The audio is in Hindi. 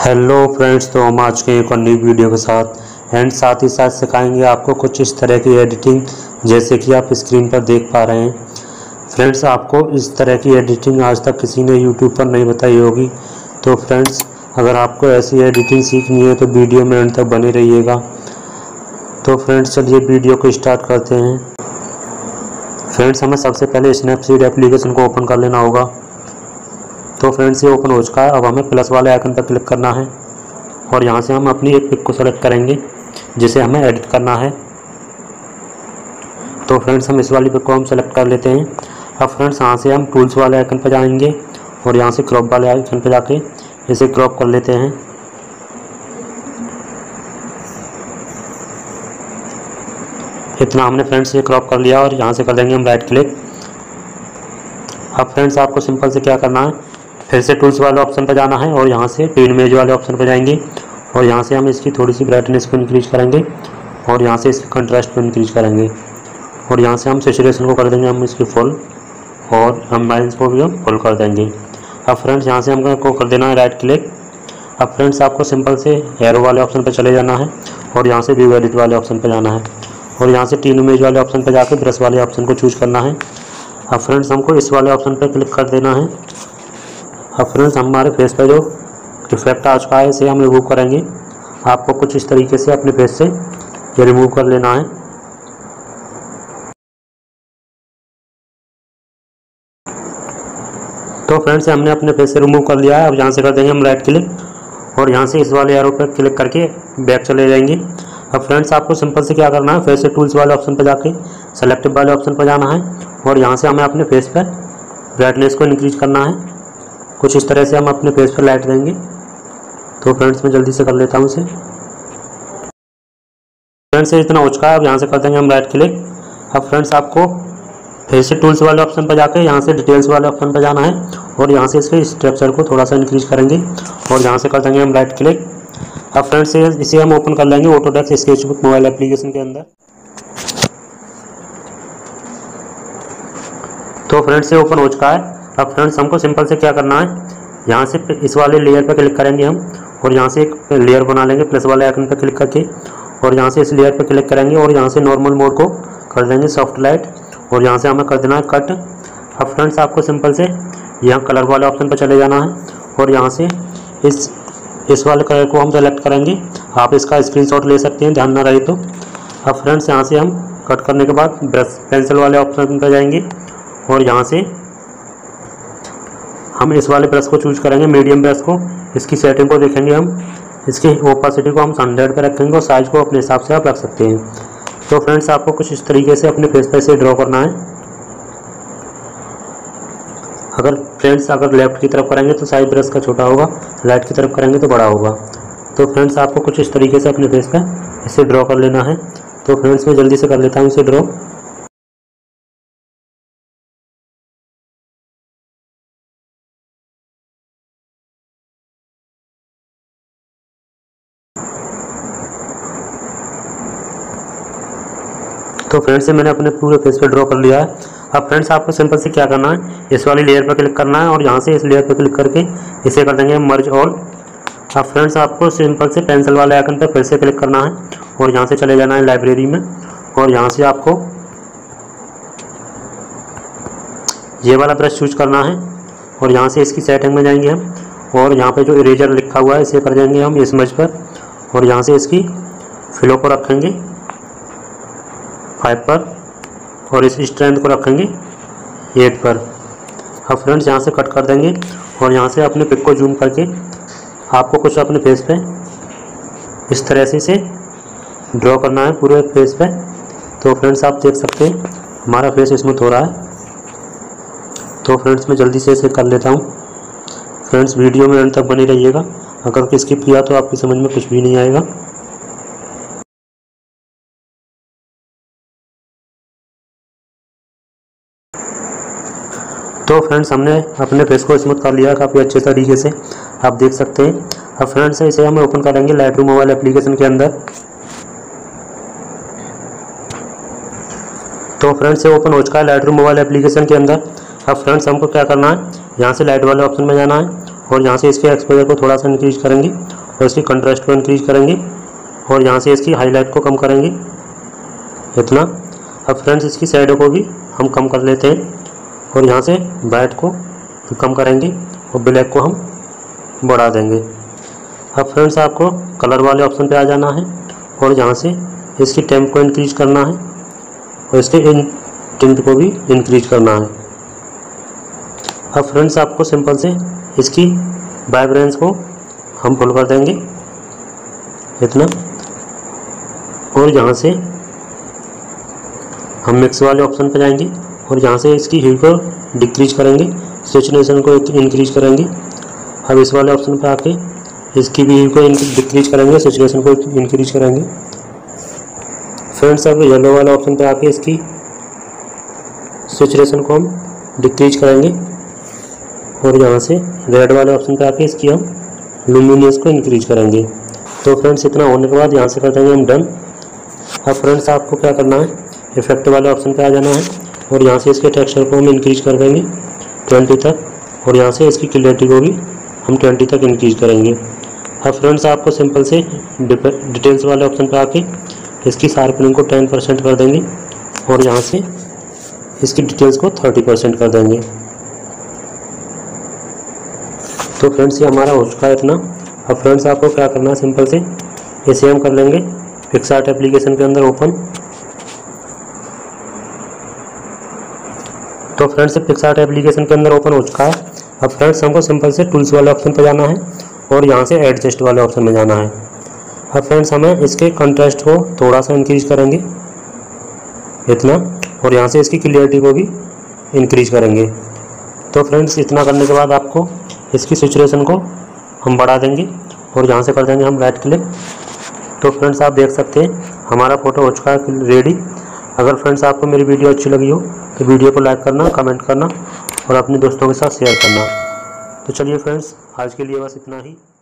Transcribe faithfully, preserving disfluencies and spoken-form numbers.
हेलो फ्रेंड्स, तो हम आज के एक और नई वीडियो के साथ एंड साथ ही साथ सिखाएंगे आपको कुछ इस तरह की एडिटिंग, जैसे कि आप स्क्रीन पर देख पा रहे हैं। फ्रेंड्स, आपको इस तरह की एडिटिंग आज तक किसी ने यूट्यूब पर नहीं बताई होगी। तो फ्रेंड्स, अगर आपको ऐसी एडिटिंग सीखनी है तो वीडियो में अंत तक बने रहिएगा। तो फ्रेंड्स, चलिए वीडियो को स्टार्ट करते हैं। फ्रेंड्स, हमें सबसे पहले स्नैपसीड एप्लीकेशन को ओपन कर लेना होगा। तो फ्रेंड्स, ये ओपन हो चुका है। अब हमें प्लस वाले आइकन पर क्लिक करना है और यहाँ से हम अपनी एक पिक को सेलेक्ट करेंगे जिसे हमें एडिट करना है। तो फ्रेंड्स, हम इस वाली पिक को हम सेलेक्ट कर लेते हैं। अब फ्रेंड्स, यहाँ से हम टूल्स वाले आइकन पर जाएंगे और यहाँ से क्रॉप वाले आइकन पर जाके इसे क्रॉप कर लेते हैं। इतना हमने फ्रेंड्स ये क्रॉप कर लिया और यहाँ से कर देंगे हम राइट क्लिक। अब फ्रेंड्स, आपको सिंपल से क्या करना है, फिर से टूल्स वाले ऑप्शन पर जाना है और यहाँ से पिन इमेज वाले ऑप्शन पर जाएंगे और यहाँ से हम इसकी थोड़ी सी ब्राइटनेस को इंक्रीज करेंगे और यहाँ से इसके कंट्रास्ट को इंक्रीज करेंगे और यहाँ से हम सैचुरेशन को कर देंगे हम इसकी फुल और हम माइनस को भी हम फुल कर देंगे। अब फ्रेंड्स, यहाँ से हमको कर देना है राइट क्लिक। अब फ्रेंड्स, आपको सिंपल से एरो वाले ऑप्शन पर चले जाना है और यहाँ से व्यू एडिट वाले ऑप्शन पर जाना है और यहाँ से टीन इमेज वाले ऑप्शन पर जाकर ब्रश वाले ऑप्शन को चूज करना है। अब फ्रेंड्स, हमको इस वाले ऑप्शन पर क्लिक कर देना है। अब फ्रेंड्स, हमारे फेस पे जो इफेक्ट आ चुका है इसे हम रिमूव करेंगे। आपको कुछ इस तरीके से अपने फेस से ये रिमूव कर लेना है। तो फ्रेंड्स, हमने अपने फेस से रिमूव कर लिया है। अब यहाँ से कर देंगे हम राइट क्लिक और यहाँ से इस वाले एरो पर क्लिक करके बैक चले जाएंगे। अब फ्रेंड्स, आपको सिंपल से क्या करना है, फेस से टूल्स वाले ऑप्शन पर जाके सेलेक्टिव वाले ऑप्शन पर जाना है और यहाँ से हमें अपने फेस पर ब्राइटनेस को इंक्रीज करना है। कुछ इस तरह से हम अपने फेस पर लाइट देंगे। तो फ्रेंड्स, मैं जल्दी से कर लेता हूँ इसे। फ्रेंड्स, ये इतना हो चुका है। अब यहाँ से कर देंगे हम राइट क्लिक। अब फ्रेंड्स, आपको फेस से टूल्स वाले ऑप्शन पर जाकर यहाँ से डिटेल्स वाले ऑप्शन पर जाना है और यहाँ से इसके स्ट्रक्चर को थोड़ा सा इंक्रीज करेंगे और यहाँ से कर देंगे हम राइट क्लिक। अब फ्रेंड्स, इसे हम ओपन कर लेंगे ऑटोडेस्क स्केचबुक मोबाइल एप्लीकेशन के अंदर। तो फ्रेंड्स, ये ओपन हो चुका है। अब फ्रेंड्स, हमको सिंपल से क्या करना है, यहाँ से इस वाले लेयर पर क्लिक करेंगे हम और यहाँ से एक लेयर बना लेंगे प्लस वाले आइकन पर क्लिक करके और यहाँ से इस लेयर पर क्लिक करेंगे और यहाँ से नॉर्मल मोड को कर देंगे सॉफ्ट लाइट और यहाँ से हमें कर देना है कट। अब फ्रेंड्स, आपको सिंपल से यहाँ कलर वाले ऑप्शन पर चले जाना है और यहाँ से इस इस वाले कलर को हम सेलेक्ट करेंगे। आप इसका स्क्रीनशॉट ले सकते हैं, ध्यान ना रहे तो। अब फ्रेंड्स, यहाँ से हम कट करने के बाद ब्रश पेंसिल वाले ऑप्शन पर जाएंगे और यहाँ से हम इस वाले ब्रश को चूज करेंगे, मीडियम ब्रश को। इसकी सेटिंग को देखेंगे हम, इसकी ओपासिटी को हम हंड्रेड पर रखेंगे और साइज को अपने हिसाब से आप रख सकते हैं। तो फ्रेंड्स, आपको कुछ इस तरीके से अपने फेस पर इसे ड्रॉ करना है। अगर फ्रेंड्स अगर लेफ्ट की तरफ करेंगे तो साइज ब्रश का छोटा होगा, राइट की तरफ करेंगे तो बड़ा होगा। तो फ्रेंड्स, आपको कुछ इस तरीके से अपने फेस पर इसे ड्रॉ कर लेना है। तो फ्रेंड्स, मैं जल्दी से कर लेता हूँ इसे ड्रॉ। तो फ्रेंड्स, मैंने अपने पूरे फेस पे ड्रॉ कर लिया है। अब फ्रेंड्स, आपको सिंपल से क्या करना है, इस वाली लेयर पर क्लिक करना है और यहाँ से इस लेयर पर क्लिक करके इसे कर देंगे मर्ज ऑल। अब फ्रेंड्स, आपको सिंपल से पेंसिल वाले आइकन पर फिर से क्लिक करना है और यहाँ से चले जाना है लाइब्रेरी में और यहाँ से आपको ये वाला ब्रश चूज करना है और यहाँ से इसकी सेटिंग में जाएंगे हम और यहाँ पर जो इरेजर लिखा हुआ है इसे कर देंगे हम इस मर्ज पर और यहाँ से इसकी फिलो को रखेंगे फाइव पर और इस स्ट्रेंथ को रखेंगे एट पर। अब फ्रेंड्स, यहाँ से कट कर देंगे और यहाँ से अपने पिक को जूम करके आपको कुछ अपने फेस पे इस तरह से इसे ड्रॉ करना है पूरे फेस पे। तो फ्रेंड्स, आप देख सकते हैं हमारा फेस स्मूथ हो रहा है। तो फ्रेंड्स, मैं जल्दी से इसे कर लेता हूँ। फ्रेंड्स, वीडियो में अंत तक बने रहिएगा। अगर स्किप किया तो आपकी समझ में कुछ भी नहीं आएगा। तो फ्रेंड्स, हमने अपने फेस को स्मूथ कर लिया काफ़ी अच्छे तरीके से, आप देख सकते हैं। अब फ्रेंड्स, इसे हम ओपन करेंगे लाइटरूम मोबाइल एप्लीकेशन के अंदर। तो फ्रेंड्स, ये ओपन हो चुका है लाइटरूम मोबाइल एप्लीकेशन के अंदर। अब फ्रेंड्स, हमको क्या करना है, यहाँ से लाइट वाले ऑप्शन में जाना है और यहाँ से इसके एक्सपोजर को थोड़ा सा इंक्रीज करेंगे और इसकी कंट्रास्ट को इंक्रीज करेंगे और यहाँ से इसकी हाईलाइट को कम करेंगे इतना। अब फ्रेंड्स इसकी शैडो को भी हम कम कर लेते हैं और यहाँ से वाइट को कम करेंगे और ब्लैक को हम बढ़ा देंगे। अब फ्रेंड्स आपको कलर वाले ऑप्शन पे आ जाना है और यहाँ से इसकी टेम्प को इंक्रीज करना है और इसके इन टिंट को भी इंक्रीज करना है। अब फ्रेंड्स आपको सिंपल से इसकी वाइब्रेंस को हम फुल कर देंगे इतना और यहाँ से हम मिक्स वाले ऑप्शन पे जाएंगे और यहाँ से इसकी ह्यू को डिक्रीज करेंगे, सैचुरेशन को इंक्रीज करेंगे। अब इस वाले ऑप्शन पे आके इसकी भी ह्यू को डिक्रीज करेंगे, सैचुरेशन को इंक्रीज करेंगे। फ्रेंड्स अब येलो वाले ऑप्शन पे आके इसकी सैचुरेशन को हम डिक्रीज करेंगे और यहाँ से रेड वाले ऑप्शन पे आके इसकी हम लुमिनियस को इंक्रीज करेंगे। तो फ्रेंड्स इतना होने के बाद यहाँ से कर देंगे हम डन। अब फ्रेंड्स आपको क्या करना है, इफेक्ट वाले ऑप्शन पे आ जाना है और यहाँ से इसके टेक्सचर को हम इंक्रीज कर देंगे ट्वेंटी तक और यहाँ से इसकी क्लियरिटी को भी हम ट्वेंटी तक इंक्रीज करेंगे। अब फ्रेंड्स आपको सिंपल से डिटेल्स वाले ऑप्शन पे आके इसकी शार्पनिंग को टेन परसेंट कर देंगे और यहाँ से इसकी डिटेल्स को थर्टी परसेंट कर देंगे। तो फ्रेंड्स ये हमारा हो चुका है इतना। अब फ्रेंड्स आपको क्या करना है, सिंपल से इसे हम कर लेंगे पिक्सआर्ट एप्लीकेशन के अंदर ओपन। तो फ्रेंड्स पिक्सआर्ट एप्लीकेशन के अंदर ओपन हो चुका है। अब फ्रेंड्स हमको सिंपल से टूल्स वाले ऑप्शन पर जाना है और यहाँ से एडजस्ट वाले ऑप्शन में जाना है। अब फ्रेंड्स हमें इसके कंट्रास्ट को थोड़ा सा इंक्रीज करेंगे इतना और यहाँ से इसकी क्लियरिटी को भी इंक्रीज करेंगे। तो फ्रेंड्स इतना करने के बाद आपको इसकी सैचुरेशन को हम बढ़ा देंगे और यहाँ से कर देंगे हम राइट क्लिक। तो फ्रेंड्स आप देख सकते हैं हमारा फ़ोटो हो चुका है रेडी। अगर फ्रेंड्स आपको मेरी वीडियो अच्छी लगी हो तो वीडियो को लाइक करना, कमेंट करना और अपने दोस्तों के साथ शेयर करना। तो चलिए फ्रेंड्स आज के लिए बस इतना ही।